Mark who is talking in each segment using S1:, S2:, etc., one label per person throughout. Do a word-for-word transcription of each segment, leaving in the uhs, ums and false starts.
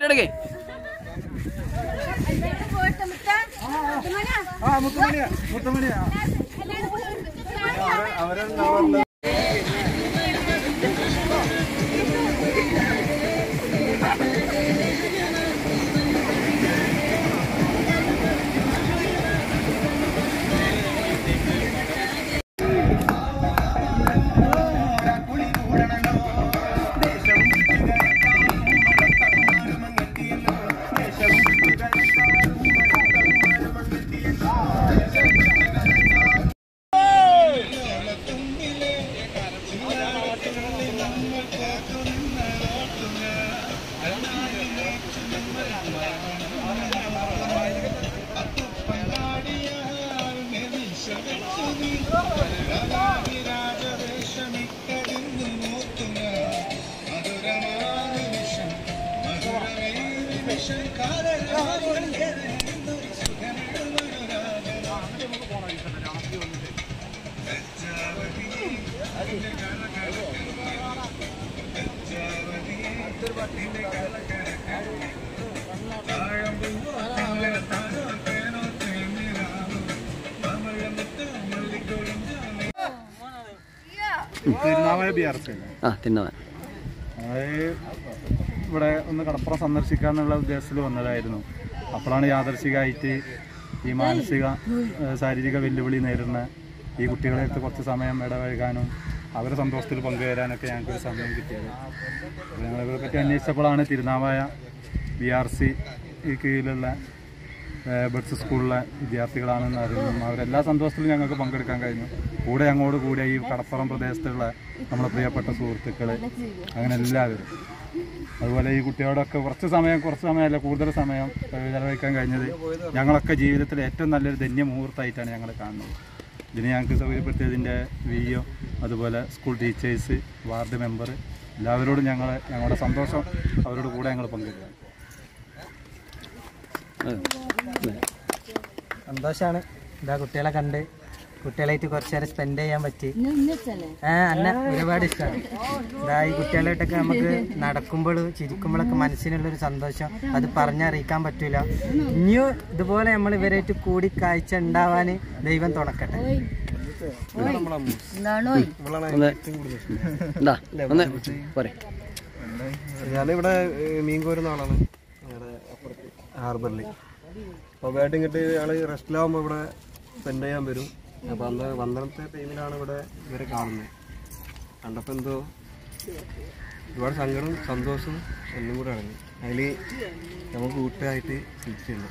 S1: എടുക്കേ
S2: അവരെ Thirunavaya B R C ഇവിടെ ഒന്ന് കടപ്പുറം സന്ദർശിക്കാന്നുള്ള ഉദ്ദേശത്തിൽ വന്നതായിരുന്നു. അപ്പോഴാണ് യാദർശികമായിട്ട് ഈ മാനസിക ശാരീരിക വെല്ലുവിളി നേരിടുന്ന ഈ കുട്ടികളെടുത്ത് കുറച്ച് സമയം ഇടപഴകാനും അവരെ സന്തോഷത്തിൽ പങ്കുചേരാനൊക്കെ ഞങ്ങൾക്കൊരു സമയം കിട്ടിയത്. ഞങ്ങളിവരെ പറ്റി അന്വേഷിച്ചപ്പോഴാണ് തിരുനാവായ ബി ആർ സി കീഴിലുള്ള ബഡ്സ് സ്കൂളിലെ വിദ്യാർത്ഥികളാണെന്ന് അറിയുന്നു. അവരെല്ലാ സന്തോഷത്തിലും ഞങ്ങൾക്ക് പങ്കെടുക്കാൻ കഴിഞ്ഞു. കൂടെ അങ്ങോട്ട് കൂടെ ഈ കടപ്പുറം പ്രദേശത്തുള്ള നമ്മുടെ പ്രിയപ്പെട്ട സുഹൃത്തുക്കൾ, അങ്ങനെ എല്ലാവരും. അതുപോലെ ഈ കുട്ടികളോടൊക്കെ കുറച്ച് സമയം കുറച്ച് സമയമല്ല കൂടുതൽ സമയം ചെലവഴിക്കാൻ കഴിഞ്ഞത് ഞങ്ങളൊക്കെ ജീവിതത്തിൽ ഏറ്റവും നല്ലൊരു ധന്യ മുഹൂർത്തമായിട്ടാണ് ഞങ്ങൾ കാണുന്നത്. ഇതിന് ഞങ്ങൾക്ക് സൗകര്യപ്പെടുത്തിയതിൻ്റെ വി ഒ, അതുപോലെ സ്കൂൾ ടീച്ചേഴ്സ്, വാർഡ് മെമ്പർ, എല്ലാവരോടും ഞങ്ങൾ ഞങ്ങളുടെ സന്തോഷം അവരോട് കൂടെ ഞങ്ങൾ പങ്കെടുക്കുക.
S3: സന്തോഷമാണ്. എന്താ കുട്ടികളെ കണ്ട് കുട്ടികളായിട്ട് കുറച്ച് നേരം സ്പെൻഡ് ചെയ്യാൻ പറ്റി. ആ അന്നെ ഒരുപാട് ഇഷ്ടമാണ്. എന്താ ഈ കുട്ടികളായിട്ടൊക്കെ നമുക്ക് നടക്കുമ്പോൾ ചിരിക്കുമ്പോഴൊക്കെ മനസ്സിനുള്ളൊരു സന്തോഷം അത് പറഞ്ഞറിയിക്കാൻ പറ്റൂല. ഇനിയും ഇതുപോലെ നമ്മൾ ഇവരായിട്ട് കൂടി കാഴ്ച ഉണ്ടാവാൻ ദൈവം തുണക്കട്ടെ.
S2: ഞാനിവിടെ മീൻ കോരുന്ന ആളാണ്, ഞങ്ങളുടെ അപ്പുറത്ത് ഹാർബറിൽ. അപ്പോൾ വേട്ട ഇങ്ങോട്ട് ഞങ്ങൾ റെസ്റ്റിലാവുമ്പോൾ ഇവിടെ സ്പെൻഡ് ചെയ്യാൻ വരും. അപ്പോൾ അന്ന് പന്ത്രണ്ടത്തെ ടൈമിലാണ് ഇവിടെ ഇവരെ കാണുന്നത്. കണ്ടപ്പോൾ എന്തോ ഒരുപാട് സങ്കടം സന്തോഷവും എല്ലാം കൂടെ അടങ്ങി. അതിൽ നമുക്ക് കൂട്ടായിട്ട് ചിരിച്ചുണ്ട്.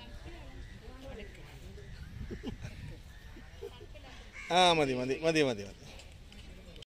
S2: ആ മതി മതി മതി മതി മതി